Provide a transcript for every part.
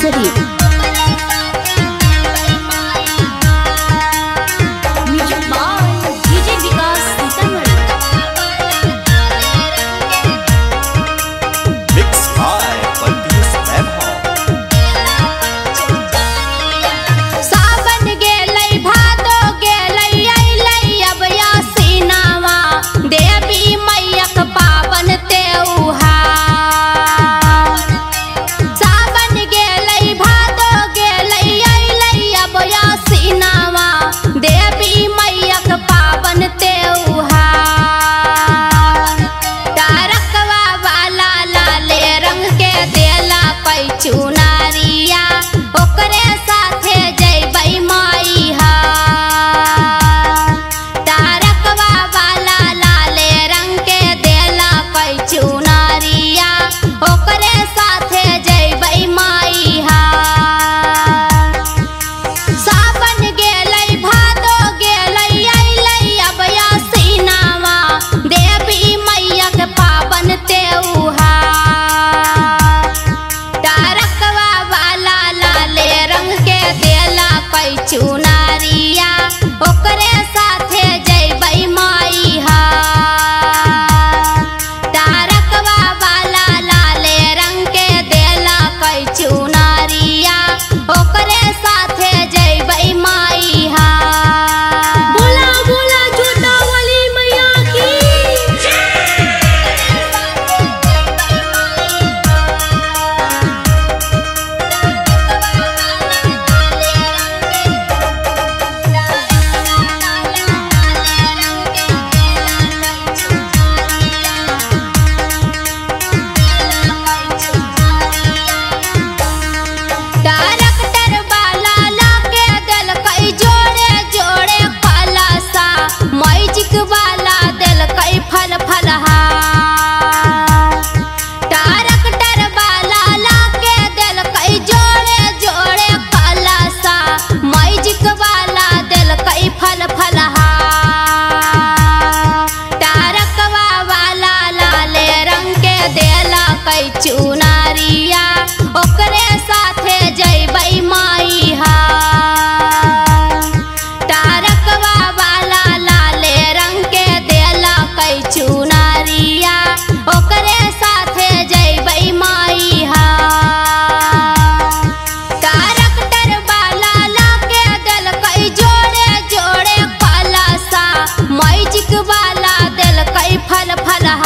Nursery. चुनारिया ओकरे साथे जइबै माई हा। तारकवा वाला लाले रंग के देला कई चुनारिया ओकरे साथे जइबै माई हा। सावन गेलै भादो गेलै अइलै अब आसीनावा देवी मैया के पावन त्योहार। चुनारिया ओकरे साथे जइबै माई हा। तारकवा वाला लाले रंग के देला कई चुनारिया ओकरे साथे जइबै माई हा। बोला बोला जोता वाली मैया की। चुनारिया ओकरे साथे जइबै माई हा। तारकवा वाला लाले रंग के देला कई चुनारिया ओकरे साथे जइबै माई हा। तारकटर वाला लाके देल कई जोड़े जोड़े कलसा मैजिक वाला देल कई फल फलहा।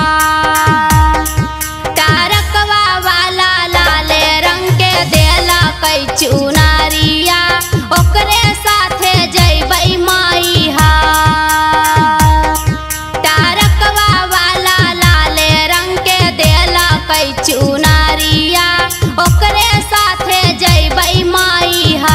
चुनारिया ओकरे साथे जइबै माई हा। तारकवा वाला लाले रंग के देला कई चुनारिया ओकरे साथे जइबै माई हा।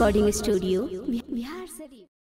Recording studio Bihar Sharif.